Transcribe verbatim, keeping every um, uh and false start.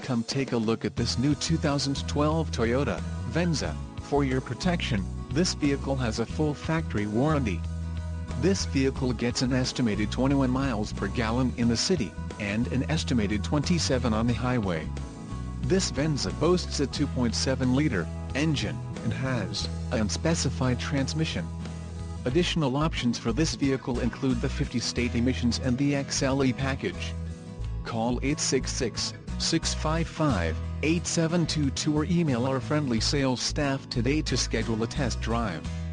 Come take a look at this new two thousand twelve Toyota Venza. For your protection, this vehicle has a full factory warranty. This vehicle gets an estimated twenty-one miles per gallon in the city, and an estimated twenty-seven on the highway. This Venza boasts a two point seven liter engine, and has an unspecified transmission. Additional options for this vehicle include the fifty state emissions and the X L E package. Call eight six six, six five five, eight seven two two or email our friendly sales staff today to schedule a test drive.